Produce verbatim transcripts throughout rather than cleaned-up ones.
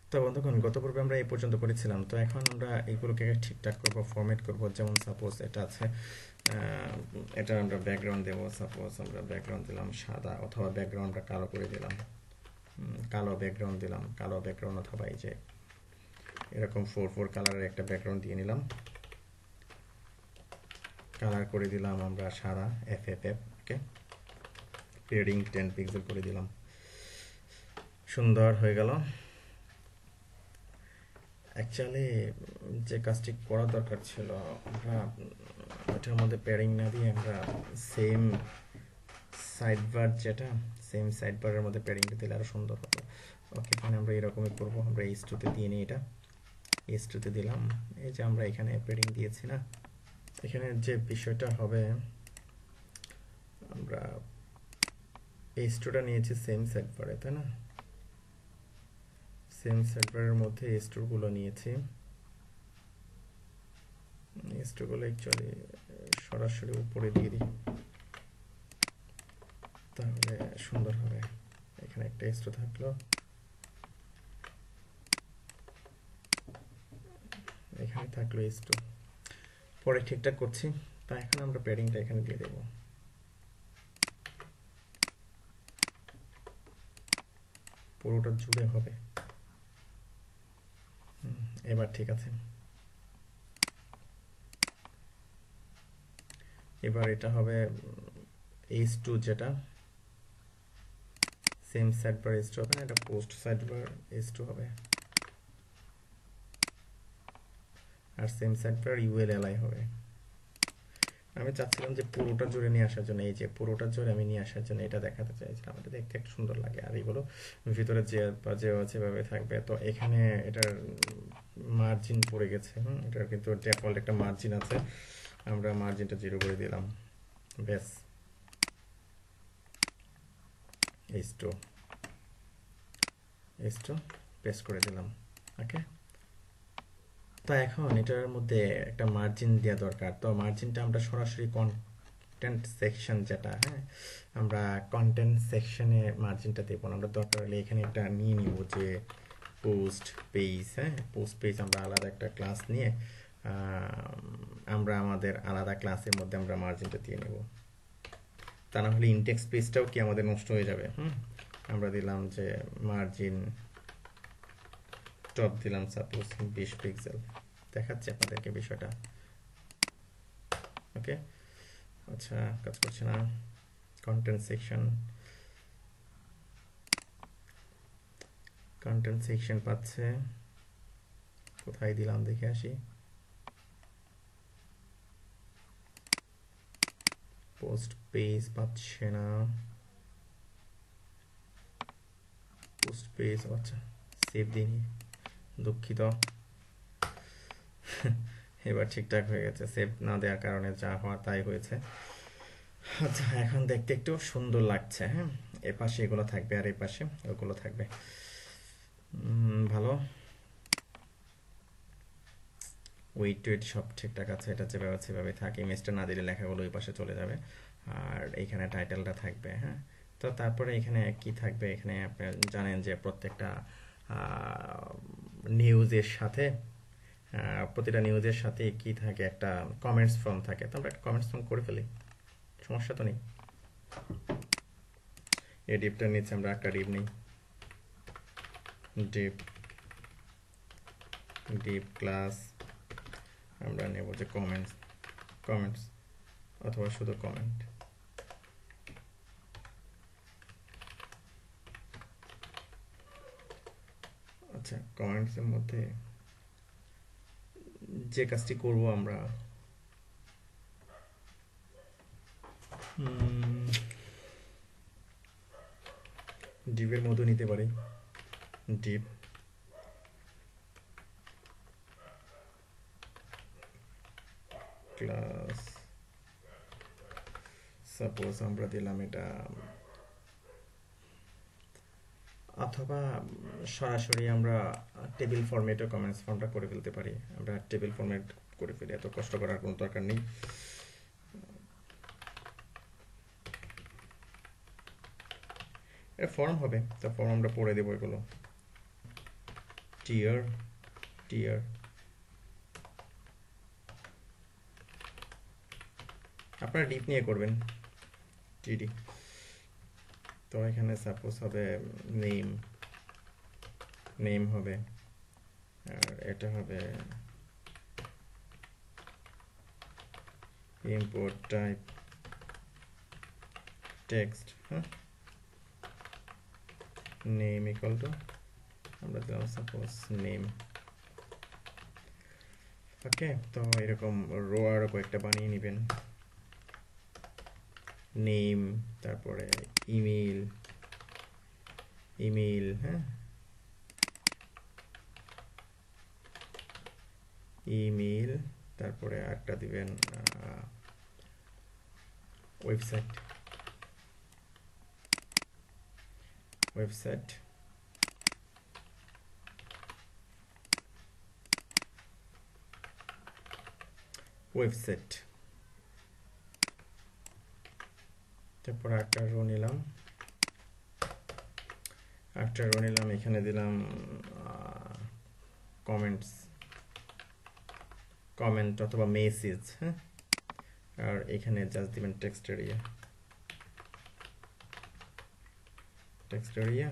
তো বন্ধুগণ, গত পর্বে আমরা এই পর্যন্ত করেছিলাম। তো এখন আমরা এইগুলোকে ঠিকঠাক করব, ফরম্যাট করব। যেমন সাপোজ এটা আছে, আহ, এটা আমরা ব্যাকগ্রাউন্ড দেবো। সাপোজ আমরা ব্যাকগ্রাউন্ড দিলাম সাদা, অথবা ব্যাকগ্রাউন্ডটা কালো করে দিলাম। হুম, কালো ব্যাকগ্রাউন্ড দিলাম, কালো ব্যাকগ্রাউন্ড, অথবা এই যে এরকম ফোর ফোর কালারের একটা ব্যাকগ্রাউন্ড দিয়ে নিলাম। কালার করে দিলাম আমরা সাদা, F F F okay. Padding ten pixel করে দিলাম। সুন্দর হয়ে গেল। অ্যাকচুয়ালি যে কাজটি করা দরকার ছিল, আমরা এটার মধ্যে প্যাডিং না দিয়ে আমরা সেম সাইড বার, যেটা সেম সাইড বারের মধ্যে প্যাডিংটা দিলে আরও সুন্দর হবে। ওকে, এখানে আমরা এরকমই করবো। আমরা এইচ টুতে দিয়ে নিই, এটা এইচ টুতে দিলাম। এই যে আমরা এখানে প্যাডিং দিয়েছি না, এখানে যে বিষয়টা হবে, আমরা এইচ টুটা নিয়েছি সেম সাইড বারে, তাই না? সেম সাইড বারের মধ্যে এইচ টুগুলো নিয়েছি। এইচ টুগুলো অ্যাকচুয়ালি সরাসরি উপরে দিয়ে দিই, তাহলে সুন্দর হবে। এখানে একটা এইচ টু থাকলো, এখানে থাকলো এইচ টু। পরে ঠিকঠাক করছি। তা এখন আমরা প্যাডিংটা এখানে দিয়ে দেবো, পুরোটা জুড়ে হবে। হুম, এবার ঠিক আছে। এবার এটা হবে এইচ টু, যেটা same side bar H two হবে না, এটা post side bar H two হবে। আর same side bar UL LI হবে। আমি চাচ্ছিলাম যে পুরোটা জুড়ে নিয়ে আসার জন্য, এই যে পুরোটা জুড়ে আমি নিয়ে আসার জন্য এটা দেখাতে চাইছিলাম। এটা দেখতে একটু সুন্দর লাগে। আর এগুলো ভিতরে যে বা যে যেভাবে থাকবে। তো এখানে এটার মার্জিন পড়ে গেছে। হুম, এটার কিন্তু ডিফল্ট একটা মার্জিন আছে, আমরা মার্জিনটা জিরো করে দিলাম। ব্যাস, H two H two paste করে দিলাম। ওকে। তো এখন এটার মধ্যে একটা মার্জিন দেওয়া দরকার। তো মার্জিনটা আমরা সরাসরি কন্টেন্ট সেকশন, যেটা, হ্যাঁ, আমরা কন্টেন্ট সেকশনে মার্জিনটা দেবো না। আমরা দরকার হলে এখানে একটা নিয়ে নিব, যে পোস্ট পেজ। হ্যাঁ, পোস্ট পেজ আমরা আলাদা একটা ক্লাস নিয়ে আমরা আমাদের আলাদা ক্লাসের মধ্যে আমরা মার্জিনটা দিয়ে নেব। তা না হলে ইনটেক্স পেজটাও কি আমাদের নষ্ট হয়ে যাবে। হুম, আমরা দিলাম যে মার্জিন টপ দিলাম সাপোজ বিশ পিক্সেল। দেখাচ্ছে আপনাদেরকে বিষয়টা। ওকে, আচ্ছা, কাজ করছে না। কন্টেন্ট সেকশন, কন্টেন্ট সেকশন পাচ্ছে, কোথায় দিলাম দেখে আসি। পোস্ট পেজ পাচ্ছে না, পোস্ট পেজ, আচ্ছা সেভ দিইনি, দুঃখিত। এবার ঠিকঠাক হয়ে গেছে। সেভ না দেওয়ার কারণে যা হওয়ার তাই হয়েছে। আচ্ছা, এখন দেখতে একটু সুন্দর লাগছে। হ্যাঁ, এ পাশে এগুলো থাকবে আর এই পাশে ওগুলো থাকবে। উম, ভালো। ওয়েট টুইট সব ঠিকঠাক আছে। এটা যেভাবে সেভাবে থাকে। ইমেজটা না দিলে লেখাগুলো ওই পাশে চলে যাবে। আর এইখানে টাইটেলটা থাকবে। হ্যাঁ, তো তারপরে এখানে কি থাকবে, এখানে আপনি জানেন যে প্রত্যেকটা নিউজের সাথে, আহ, প্রতিটা নিউজের সাথে কি থাকে, একটা কমেন্টস ফর্ম থাকে। তো আমরা একটা কমেন্টস ফর্ম করে ফেলি, সমস্যা তো নেই। এই ডিপটার নিচে আমরা একটা ডিপ নিই, ডিপ ডিপ ক্লাস আমরা নেব যে কমেন্টস, কমেন্টস অথবা শুধু কমেন্ট। আচ্ছা, কমেন্টসের মধ্যে যে কাজটি করব আমরা, ডিপের মধ্যে নিতে পারি। ডিপ ক্লাস, সাপোজ আমরা দিলাম এটা, অথবা সরাসরি আমরা টেবিল ফরম্যাটে কমেন্টস ফর্মটা করে ফেলতে পারি। আমরা টেবিল ফরম্যাট করে ফেলি, এত কষ্ট করার কোনো দরকার নেই। এটা ফর্ম হবে, তো ফর্ম আমরা পড়ে দেবো এগুলো। tier tier আপনারা ডিপ নিয়ে করবেন টিডি তো এখানে সাপোজ হবে নেম নেম হবে আর এটা হবে import type text huh? name equal to আমরা দিলাম সাপোজ নেম ওকে তো এরকম রো আর কয়েকটা বানিয়ে নেবেন নেম তারপরে ইমেল ইমেল হ্যাঁ ইমেল তারপরে একটা দিবেন ওয়েবসাইট ওয়েবসাইট ওয়েবসাইট তারপর একটা রো নিলাম একটা রো নিলাম এখানে দিলাম কমেন্টস কমেন্ট অথবা মেসেজ হ্যাঁ আর এখানে জাস্ট দিবেন text area text area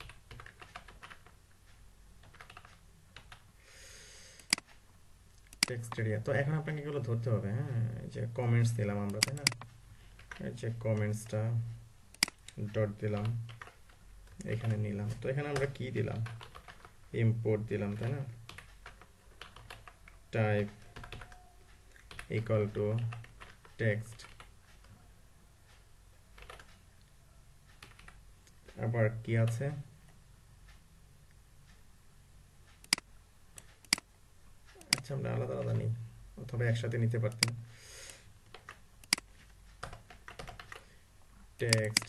text area তো এখন আপনাকে এগুলো ধরতে হবে হ্যাঁ এই যে কমেন্টস দিলাম আমরা তাই না এই যে কমেন্টসটা ডট দিলাম এখানে নিলাম তো এখানে আমরা কি দিলাম ইম্পোর্ট দিলাম তাই না টাইপ equal to text আবার কি আছে আচ্ছা আমরা আলাদা আলাদা নিই অথবা একসাথে নিতে পারতেন টেক্সট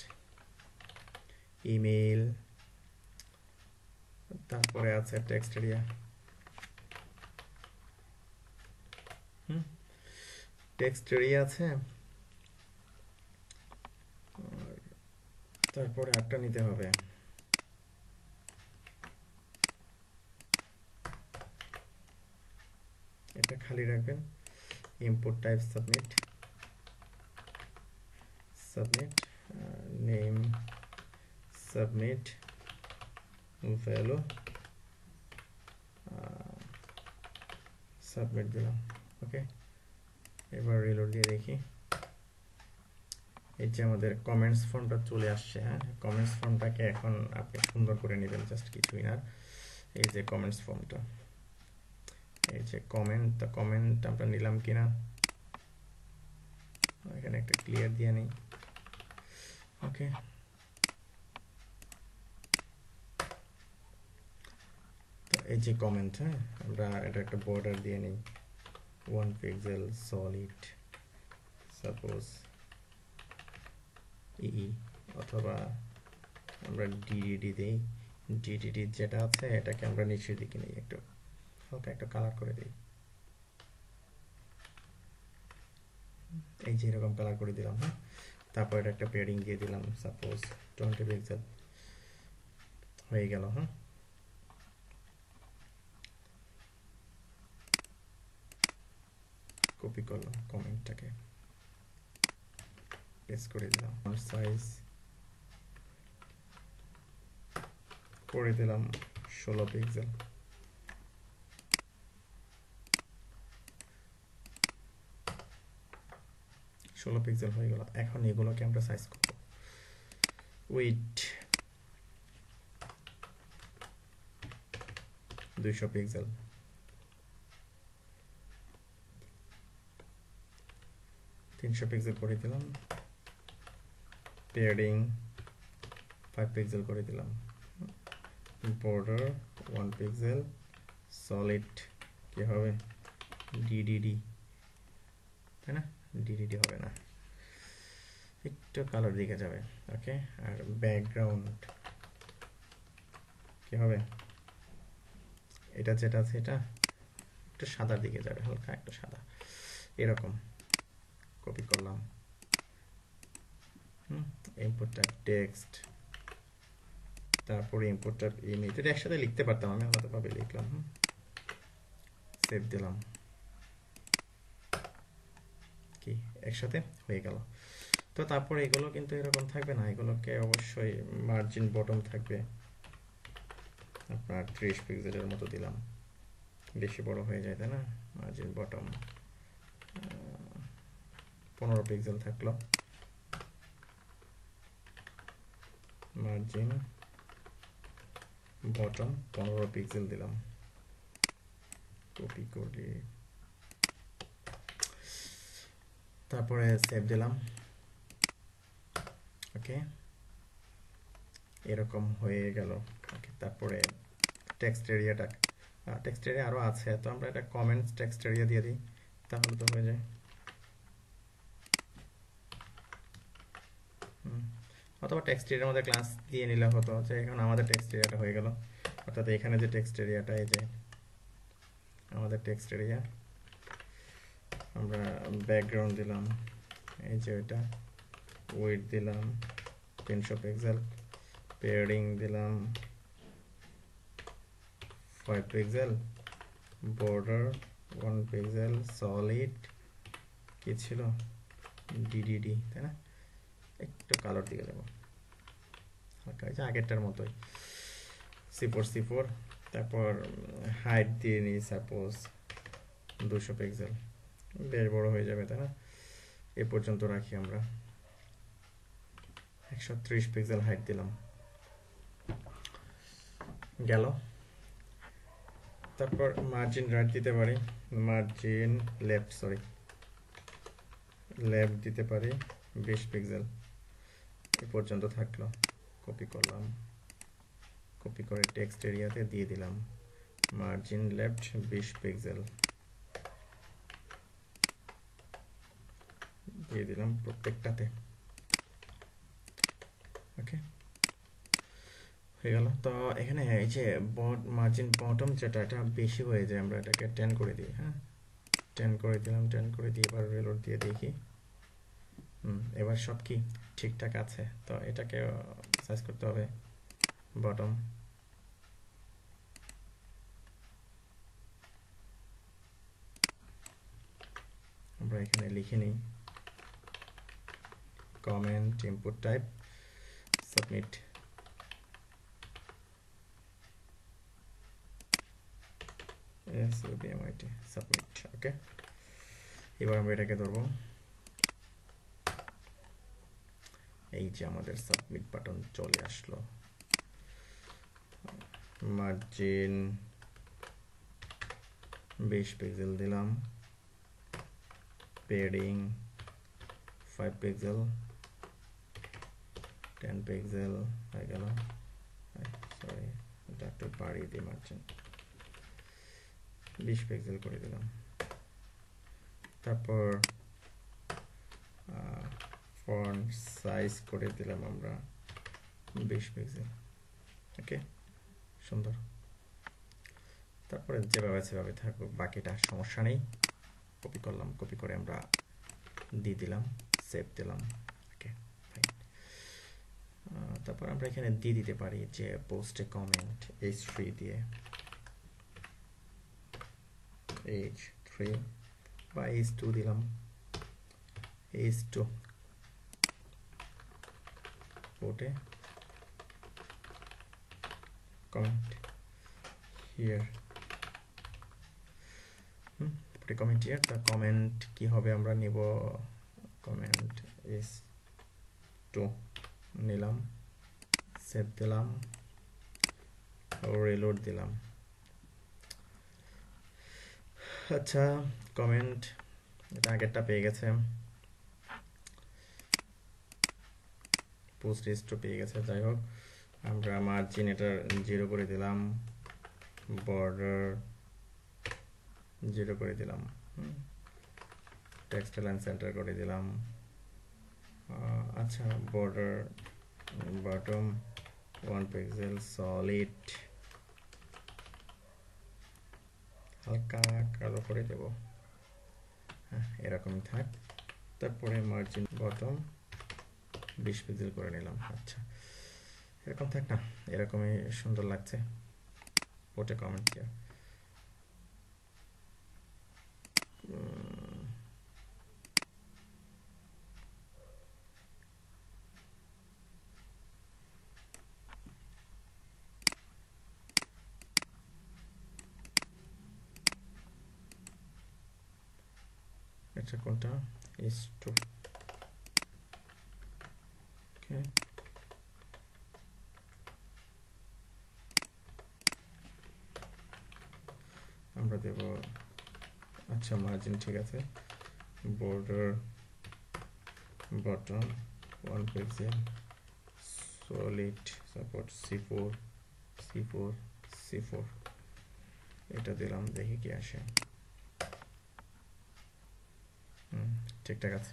ইমেল তারপরে আছে text area hmm text area আছে তারপরে একটা নিতে হবে এটা খালি রাখবেন import type submit submit uh, name submit value uh, submit দিলাম ওকে এবার রিলোড দিয়ে দেখি এই যে আমাদের কমেন্টস ফর্মটা চলে আসছে হ্যাঁ কমেন্টস ফর্মটাকে এখন আপনি সুন্দর করে নেবেন জাস্ট কিছুই না এই যে কমেন্টস ফর্মটা এই যে কমেন্ট তো কমেন্ট আমরা নিলাম কিনা এখানে একটা ক্লিয়ার দিয়ে নেই ওকে তো এই যে কমেন্ট হ্যাঁ আমরা এটা একটা বর্ডার দিয়ে নেই one pixel solid suppose ই অথবা আমরা ডিডিডি দেই ডিডিডি যেটা আছে এটাকে আমরা নিচের দিকে নেই একটু হালকা একটা কালার করে দেই এই যে এরকম কালার করে দিলাম হ্যাঁ তারপর এটা একটা প্যাডিং দিয়ে দিলাম সাপোজ twenty পিক্সেল হয়ে গেল হ্যাঁ কপি করলাম কমেন্টটাকে পেস্ট করে দিলাম সাইজ করে দিলাম ষোলো পিক্সেল ষোলো পিক্সেল হয়ে গেল এখন এগুলোকে আমরা সাইজ করব উইথ দুইশো পিক্সেল তিনশো পিক্সেল করে দিলাম প্যাডিং ফাইভ পিক্সেল করে দিলাম বর্ডার ওয়ান পিক্সেল সলিড কি হবে ডিডিডি তাই না ডিডিডি হবে না একটু কালার দিকে যাবে ওকে আর ব্যাকগ্রাউন্ড কি হবে এটা যেটা আছে এটা একটু সাদার দিকে যাবে হালকা একটু সাদা এরকম কপি করলাম হুম ইম্পোর্ট টাইপ টেক্সট তারপরে ইম্পোর্ট টাইপ ইমেজ, এটা একসাথে লিখতে পারতাম, আমি আলাদাভাবে লিখলাম। সেভ দিলাম, কি একসাথে হয়ে গেল। তো তারপরে এগুলো কিন্তু এরকম থাকবে না, এগুলোকে অবশ্যই মার্জিন বটম থাকবে আপনার ত্রিশ পিক্সেলের মতো দিলাম, বেশি বড় হয়ে যায় তাই না। মার্জিন বটম পনেরো পিক্সেল থাকলো, মার্জিন বটম পনেরো পিক্সেল দিলাম, কপি করে তারপরে সেভ দিলাম। ওকে, এরকম হয়ে গেল। ওকে, তারপরে টেক্সট এরিয়াটা, টেক্সট এরিয়া আরও আছে, তো আমরা এটা কমেন্টস টেক্সট এরিয়া দিয়ে দিই, তাহলে তো হয়ে যায়। অথবা টেক্সট এরিয়ার মধ্যে ক্লাস দিয়ে নিলে হতো, যে এখন আমাদের টেক্সট এরিয়াটা হয়ে গেল। অর্থাৎ এখানে যে টেক্সট এরিয়াটা, এই যে আমাদের টেক্সট এরিয়া, আমরা ব্যাকগ্রাউন্ড দিলাম, এই যে ওইটা ওয়েট দিলাম তিনশো পিক্সেল, পেয়ারিং দিলাম five pixel, border one pixel, solid কি ছিল ডিডিডি তাই না, একটু কালার দিয়ে দেবো হালকা, এই যে আগেরটার মতোই সি ফোর সি ফোর। তারপর হাইট দিয়ে নিই সাপোজ দুশো পিক্সেল, বেশ বড় হয়ে যাবে তাই না, এ পর্যন্ত রাখি আমরা। একশো ত্রিশ পিক্সেল হাইট দিলাম, গেল। তারপর মার্জিন রাইট দিতে পারি, মার্জিন লেফট সরি লেফট দিতে পারি বিশ পিক্সেল, এ পর্যন্ত থাকলো। কপি করলাম, কপি করে টেক্সট এরিয়াতে দিয়ে দিলাম মার্জিন লেফট বিশ পিক্সেল, দিয়ে দিলাম প্রত্যেকটাতে। ওকে, হয়ে গেল। তো এখানে এই যে মার্জিন বটম যেটা, এটা বেশি হয়ে যায়, আমরা এটাকে টেন করে দিই। হ্যাঁ, টেন করে দিলাম, টেন করে দিয়ে এবার রিলোড দিয়ে দেখি। হুম, এবার সব কি ঠিকঠাক আছে। তো এটাকে সাইজ করতে হবে বটম, আমরা এখানে লিখে নিই comment input type submit, submit. Okay, এবার আমরা এটাকে ধরবো, এই যে আমাদের সাবমিট বাটন চলে আসলো। মার্জিন বিশ পিক্সেল দিলাম, padding five pixel, ten pixel হয়ে গেল। সরি, এটা একটু বাড়িয়ে দিই, মার্জিন বিশ পিক্সেল করে দিলাম। তারপর ফন্ট সাইজ করে দিলাম আমরা বিশ পিক্সেল। ওকে, সুন্দর। তারপরে যেভাবে সেভাবে থাকুক, বাকিটা সমস্যা নেই। কপি করলাম, কপি করে আমরা দিয়ে দিলাম, সেভ দিলাম। Okay, fine. তারপর আমরা এখানে দিয়ে দিতে পারি যে পোস্টে কমেন্ট এইচ থ্রি দিয়ে, এইচ থ্রি বা এইচ টু দিলাম, এইচ টু পোস্টে comment here, hmm comment here. তা কমেন্ট কি হবে আমরা নিব, কমেন্ট ইস টু নিলাম, সেভ দিলাম, রিলোড দিলাম। আচ্ছা, কমেন্ট এটা আগেরটা পেয়ে গেছে, পোস্ট ইস টু পেয়ে গেছে। যাই হোক, আমরা মার্জিন এটা জিরো করে দিলাম, বর্ডার জিরো করে দিলাম, টেক্সট লাইন সেন্টার করে দিলাম। আচ্ছা, border bottom one pixel, solid হালকা কালো করে দেব, হ্যাঁ এরকমই থাক। তারপরে মার্জিন বটম বিশ পিক্সেল করে নিলাম। আচ্ছা, এরকম থাক না, এরকমই সুন্দর লাগছে। পোটে কমেন্ট হিয়ার। এটা কোনটা? Is to. ওকে, আমরা দেব, আচ্ছা মার্জিন ঠিক আছে, border bottom one pixel solid support C four C four C four, এটা দিলাম, দেখি কি আসে। হুম, ঠিকঠাক আছে।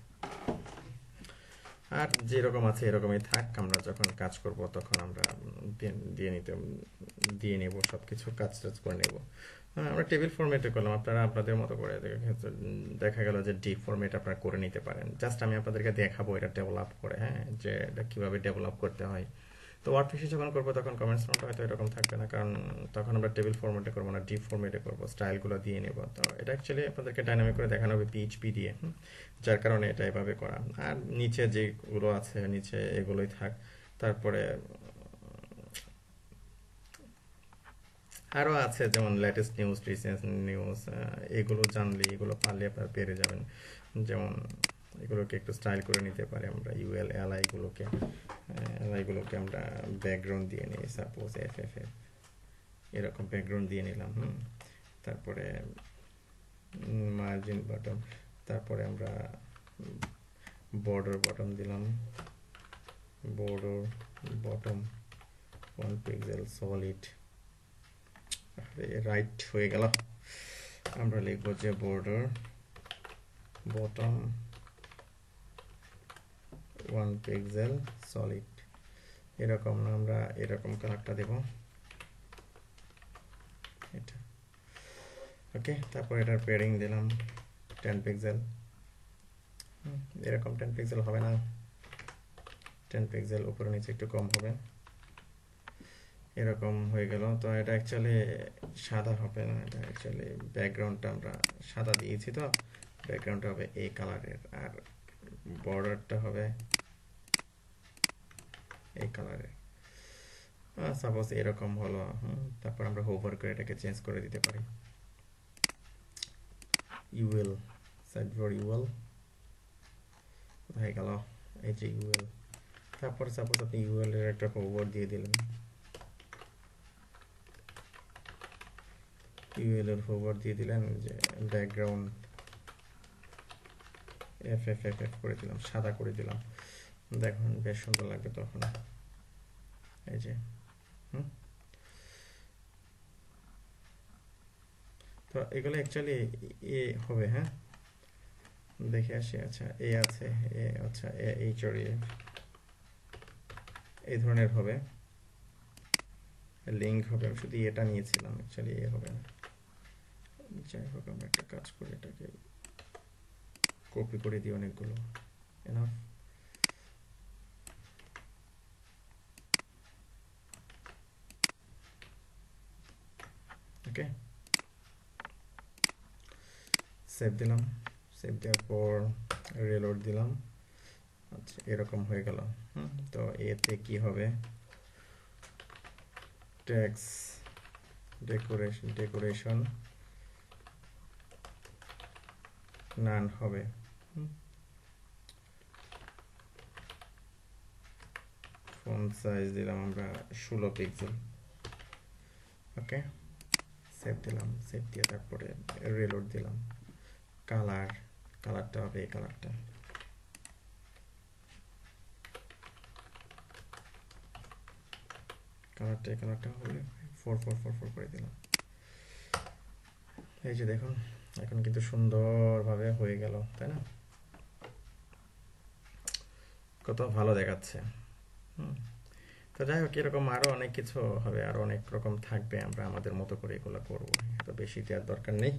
আর যেরকম আছে এরকমই থাক, আমরা যখন কাজ করব তখন আমরা দিয়ে- দিয়ে নিতে দিয়ে নেব, সব কিছু কাজ টাজ করে নেব। হ্যাঁ, আমরা টেবিল ফরম্যাটে করলাম, আপনারা আপনাদের মতো করে দেখা- দেখা গেল যে ডি ফরম্যাট আপনারা করে নিতে পারেন। জাস্ট আমি আপনাদেরকে দেখাবো এটা ডেভেলপ করে, হ্যাঁ, যে এটা কীভাবে ডেভেলপ করতে হয়। তো ওয়ার্ডপ্রেসে যখন করবো তখন কমেন্টস নোটটা হয়তো এরকম থাকবে না, কারণ তখন আমরা টেবিল ফরম্যাটে করবো না, ডি ফরম্যাটে করবো, স্টাইলগুলো দিয়ে নেব। তো এটা অ্যাকচুয়ালি আপনাদেরকে ডাইনামিক করে দেখানো হবে পিএইচপি দিয়ে, হুম, যার কারণে এটা এভাবে করা। আর নিচে যেগুলো আছে নিচে এগুলোই থাক। তারপরে আরও আছে যেমন লেটেস্ট নিউজ, রিসেন্ট নিউজ, এগুলো জানলে, এগুলো পারলে আপনারা পেরে যাবেন। যেমন এগুলোকে একটু স্টাইল করে নিতে পারি আমরা, ইউএল এলআইগুলোকে এলআইগুলোকে আমরা ব্যাকগ্রাউন্ড দিয়ে নিই, সাপোজ এফ এফ এফ এরকম ব্যাকগ্রাউন্ড দিয়ে নিলাম। হুম, তারপরে মার্জিন বটম, তারপরে আমরা বর্ডার বটম দিলাম, border bottom one pixel solid, right হয়ে গেল। আমরা লিখবো যে border bottom one pixel solid, এরকম না, আমরা এরকম কালারটা দেব এটা। ওকে, তারপর এটার পেয়ারিং দিলাম টেন পিক্সেল, এরকম টেন পিক্সেল হবে না, টেন পিক্সেল উপরে নিচে একটু কম হবে, এরকম হয়ে গেল। তো এটা অ্যাকচুয়ালি সাদা হবে না, এটা অ্যাকচুয়ালি ব্যাকগ্রাউন্ডটা আমরা সাদা দিয়েছি, তো ব্যাকগ্রাউন্ডটা হবে এই কালারের, আর বর্ডারটা হবে এই কালারের। সাপোজ এরকম হলো। তারপর আমরা হোভার করে এটাকে চেঞ্জ করে দিতে পারি, ইউএল সাইড ফর ইউএল হয়ে গেল, এই যে ইউএল। তারপর সাপোজ আপনি ইউএল এর একটা হোভার দিয়ে দিলেন, ইউএল এর হোভার দিয়ে দিলেন, যে background F F F F করে দিলাম, সাদা করে দিলাম, দেখুন বেশ সুন্দর লাগবে তখন, এই যে। হুম, তো এগুলো অ্যাকচুয়ালি এ হবে, হ্যাঁ, দেখে আসি। আচ্ছা এ আছে, এ আচ্ছা এ এইচ আর এ এই ধরনের হবে, লিঙ্ক হবে। আমি শুধু এটা নিয়েছিলাম, অ্যাকচুয়ালি এ হবে না। যাই হোক, আমরা একটা কাজ করি, এটাকে কপি করে দিই অনেকগুলো, এনাফ। ওকে, সেভ দিলাম, সেভ দেওয়ার পর রিলোড দিলাম। আচ্ছা এরকম হয়ে গেল। হুম, তো এতে কি হবে, ট্যাক্স ডেকোরেশন ডেকোরেশন নান হবে। ফন্ট সাইজ দিলাম আমরা ষোলো পিক্সেল। ওকে, সেভ দিলাম, সেভ দিয়ে তারপরে রিলোড দিলাম। কালার কালারটা হবে এই কালারটা, কালারটা এই কালারটা হবে, ফোর ফোর ফোর ফোর করে দিলাম। এই যে দেখুন, এখন কিন্তু সুন্দরভাবে হয়ে গেল, তাই না? কত ভালো দেখাচ্ছে। হুম, তো যাই হোক, এরকম আরও অনেক কিছু হবে, আরও অনেক রকম থাকবে, আমরা আমাদের মতো করে এগুলো করবো, তো বেশি দেওয়ার দরকার নেই।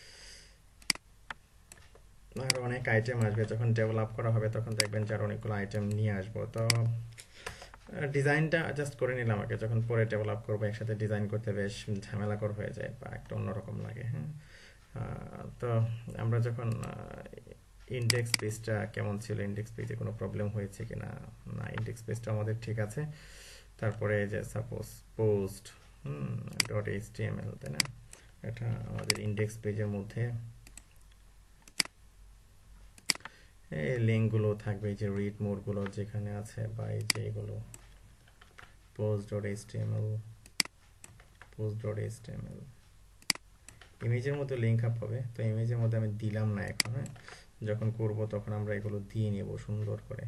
আরও অনেক আইটেম আসবে, যখন ডেভেলপ করা হবে তখন দেখবেন যে আরও অনেকগুলো আইটেম নিয়ে আসবো। তো ডিজাইনটা জাস্ট করে নিলাম আগে, যখন পরে ডেভেলপ করবো একসাথে ডিজাইন করতে বেশ ঝামেলাকর হয়ে যায় বা একটা অন্যরকম লাগে। হ্যাঁ, আহ, তো আমরা যখন ইন্ডেক্স পেজটা কেমন ছিল, ইন্ডেক্স পেজে কোনো প্রবলেম হয়েছে কিনা, না ইন্ডেক্স পেজটা আমাদের ঠিক আছে। তারপরে যে suppose post dot H T M L, তাই না, এটা আমাদের ইন্ডেক্স পেজের মধ্যে এই লিঙ্কগুলো থাকবে, এই যে রিড মোডগুলো যেখানে আছে, বা এই যে এগুলো post dot H T M L, post dot H T M L ইমেজের মধ্যে লিঙ্ক আপ হবে। তো ইমেজের মধ্যে আমি দিলাম না এখন, হ্যাঁ, যখন করব তখন আমরা এগুলো দিয়ে নেব সুন্দর করে।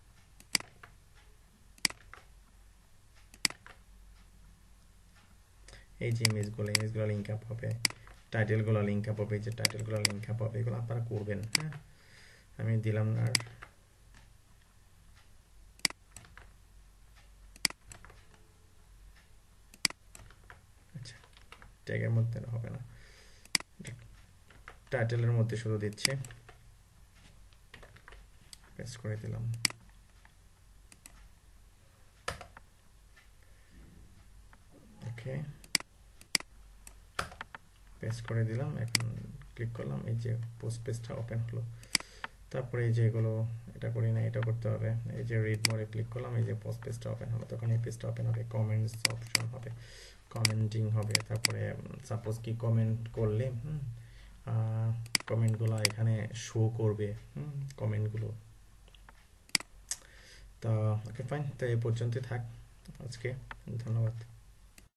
এই যে ইমেজগুলো, ইমেজগুলো লিঙ্ক আপ হবে, টাইটেলগুলো লিঙ্ক আপ হবে, যে টাইটেলগুলো লিঙ্ক আপ হবে, এগুলো আপনারা করবেন। হ্যাঁ, আমি দিলাম না আর। আচ্ছা, ট্যাগের মধ্যে হবে না, টাইটেলের মধ্যে শুধু দিচ্ছি, পেস্ট করে দিলাম। ওকে, পেস্ট করে দিলাম। এখন ক্লিক করলাম, এই যে পোস্ট পেজটা ওপেন হলো। তারপরে এই যে এগুলো, এটা করি না, এটা করতে হবে। এই যে রিড মোডে ক্লিক করলাম, এই যে পোস্ট পেজটা ওপেন হলো, তখন এই পেজটা ওপেন হবে, কমেন্টস অপশন হবে, কমেন্টিং হবে। তারপরে সাপোজ কি কমেন্ট করলে কমেন্টগুলো এখানে শো করবে, কমেন্টগুলো। তো ওকে ফাইন, তো এই পর্যন্তই থাক আজকে, ধন্যবাদ।